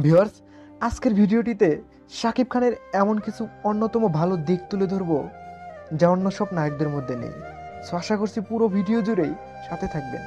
Viewers, আজকের ভিডিওটিতে শাকিব খানের এমন কিছু অন্যতম ভালো দিক তুলে ধরব যা অন্য সব নায়কদের মধ্যে নেই। সো আশা করছি পুরো ভিডিও জুড়েই সাথে থাকবেন।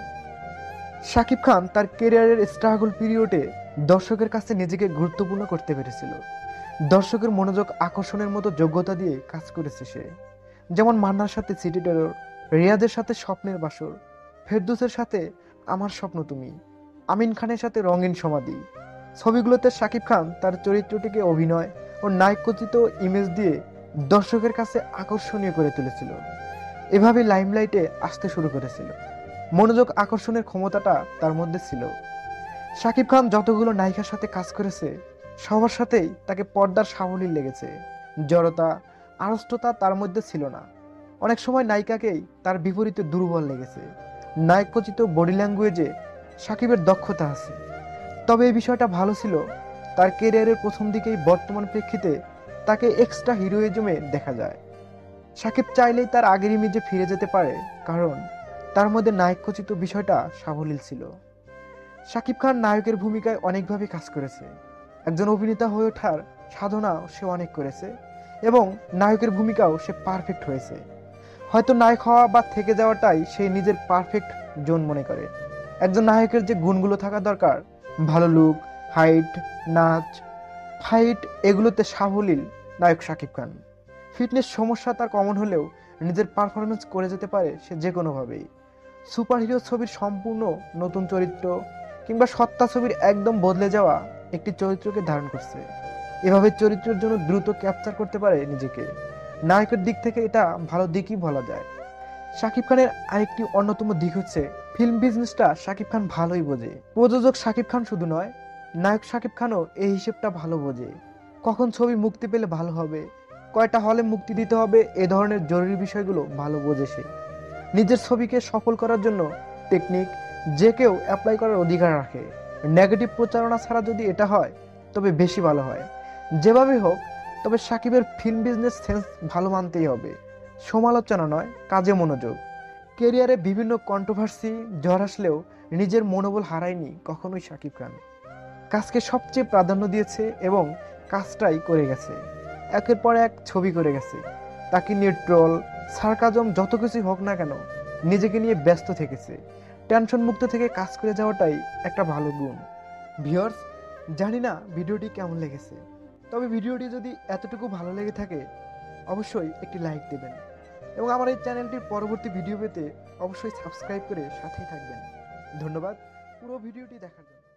শাকিব খান তার ক্যারিয়ারের স্ট্রাগল পিরিয়ডে দর্শকের কাছে নিজেকে গুরুত্বপূর্ণ করতে পেরেছিল। দর্শকের মনোযোগ আকর্ষণের মতো যোগ্যতা দিয়ে কাজ করেছে সে। যেমন মান্নার সাথে সিটি টেরর, রিয়াজের সাথে স্বপ্নের বাসর, ফেরদৌসের সাথে আমার স্বপ্ন তুমি, আমিন খানের সাথে রঙিন সমাধি। ছবিগুলোতে শাকিব খান তার চরিত্রটিকে অভিনয় ও নায়কোচিত ইমেজ দিয়ে দর্শকের কাছে আকর্ষণীয় করে তুলেছিল। এভাবে লাইমলাইটে আসতে শুরু করেছিল। মনোযোগ আকর্ষণের ক্ষমতাটা তার মধ্যে ছিল। শাকিব খান যতগুলো নায়িকার সাথে কাজ করেছে সবার সাথেই তাকে পর্দার সাবলীল লেগেছে। জড়তা, আড়ষ্টতা তার মধ্যে ছিল না। অনেক সময় নায়িকাকেই তার বিপরীতে দুর্বল লেগেছে। নায়কোচিত বডি ল্যাঙ্গুয়েজে শাকিবের দক্ষতা আছে। তবে এই বিষয়টা ভালো ছিল, তার ক্যারিয়ারের প্রথম দিকেই বর্তমান প্রেক্ষিতে তাকে এক্সট্রা হিরোইজমে দেখা যায়। শাকিব চাইলেই তার আগের ইমেজে ফিরে যেতে পারে, কারণ তার মধ্যে নায়কোচিত বিষয়টা সাবলীল ছিল। শাকিব খান নায়কের ভূমিকায় অনেকভাবে কাজ করেছে। একজন অভিনেতা হয়ে ওঠার সাধনাও সে অনেক করেছে এবং নায়কের ভূমিকাও সে পারফেক্ট হয়েছে। হয়তো নায়ক হওয়া বা থেকে যাওয়াটাই সে নিজের পারফেক্ট জোন মনে করে। একজন নায়কের যে গুণগুলো থাকা দরকার, ভালো লুক, হাইট, নাচ, ফাইট, এগুলোতে সাবলীল নায়ক শাকিব খান। ফিটনেস সমস্যা তার কমন হলেও নিজের পারফরমেন্স করে যেতে পারে সে যে কোনোভাবেই। সুপারহিরো ছবির সম্পূর্ণ নতুন চরিত্র কিংবা সত্তা ছবির একদম বদলে যাওয়া একটি চরিত্রকে ধারণ করছে। এভাবে চরিত্রের জন্য দ্রুত ক্যাপচার করতে পারে নিজেকে। নায়কের দিক থেকে এটা ভালো দিকই বলা যায়। শাকিব খানের আরেকটি অন্যতম দিক হচ্ছে ফিল্ম বিজনেসটা শাকিব খান ভালোই বোঝে। প্রযোজক শাকিব খান শুধু নয়, নায়ক শাকিব খানও এই হিসেবটা ভালো বোঝে। কখন ছবি মুক্তি পেলে ভালো হবে, কয়টা হলে মুক্তি দিতে হবে, এ ধরনের জরুরি বিষয়গুলো ভালো বোঝে সে। নিজের ছবিকে সফল করার জন্য টেকনিক যে কেউ অ্যাপ্লাই করার অধিকার রাখে। নেগেটিভ প্রচারণা ছাড়া যদি এটা হয় তবে বেশি ভালো হয়। যেভাবে হোক, তবে শাকিবের ফিল্ম বিজনেস সেন্স ভালো মানতেই হবে। সমালোচনা নয়, কাজে মনোযোগ। ক্যারিয়ারে বিভিন্ন কন্ট্রোভার্সি ঝড় আসলেও নিজের মনোবল হারায়নি কখনোই শাকিব খান। কাজকে সবচেয়ে প্রাধান্য দিয়েছে এবং কাজটাই করে গেছে। একের পর এক ছবি করে গেছে। তাকে নিয়ে ট্রল, সার্কাজম যত কিছুই হোক না কেন, নিজেকে নিয়ে ব্যস্ত থেকেছে। টেনশন মুক্ত থেকে কাজ করে যাওয়াটাই একটা ভালো গুণ। ভিউয়ার্স, জানি না ভিডিওটি কেমন লেগেছে, তবে ভিডিওটি যদি এতটুকু ভালো লেগে থাকে অবশ্যই একটি লাইক দেবেন এবং আমার এই চ্যানেলটির পরবর্তী ভিডিও পেতে অবশ্যই সাবস্ক্রাইব করে সাথেই থাকবেন। ধন্যবাদ পুরো ভিডিওটি দেখার জন্য।